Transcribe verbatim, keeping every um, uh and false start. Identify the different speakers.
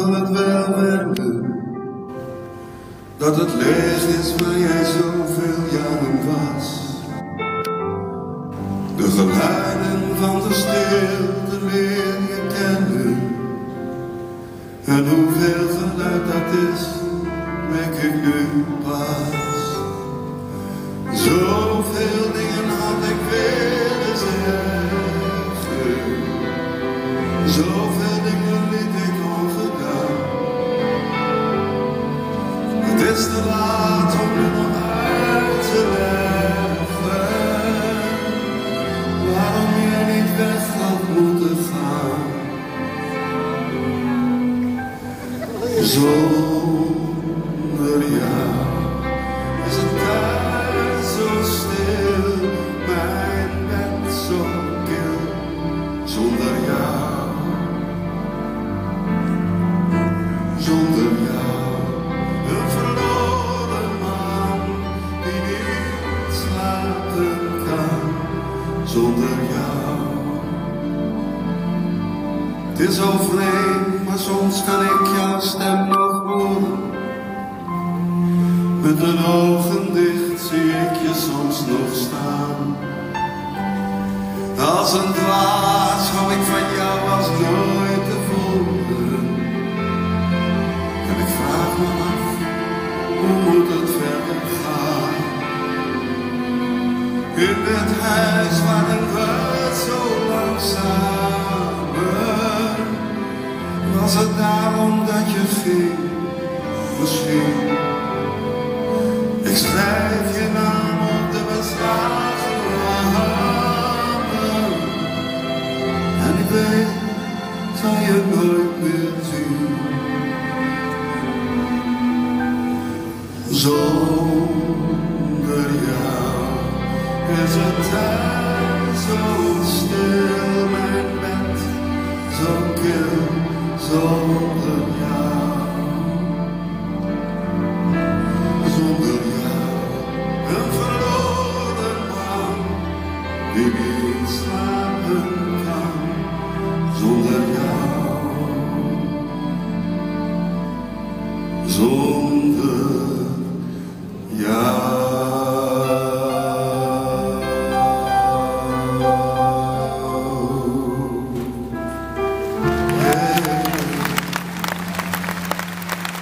Speaker 1: zal het wel wennen, dat het leeg is waar jij zoveel jaren was. De geluiden van de stilte leer je kennen, en hoeveel geluid dat is, merk ik nu pas. Zoveel dingen had ik willen zeggen, zoveel dingen liet ik ongedaan. Het is te laat om nu nog uit te leggen waarom je niet weg had moeten gaan. Zonder jou is het thuis zo stil, mijn bed zo kil. Zonder jou, zonder jou, een verloren man die niet slapen kan. Zonder jou, het is zo vreemd, maar soms kan ik jouw stem nog horen. Met mijn ogen dicht zie ik je soms nog staan. Als een dwaas hou ik van jou als nooit tevoren. En ik vraag me af, hoe moet het verder gaan? In het huis waren we zo lang samen. Was het daarom dat je ging? Misschien. Ik schrijf je naam op de beslagen ramen, en ik weet, zal je nooit meer zien. Zonder jou is het thuis zo stil, mijn bed zo kil. Zonder jou.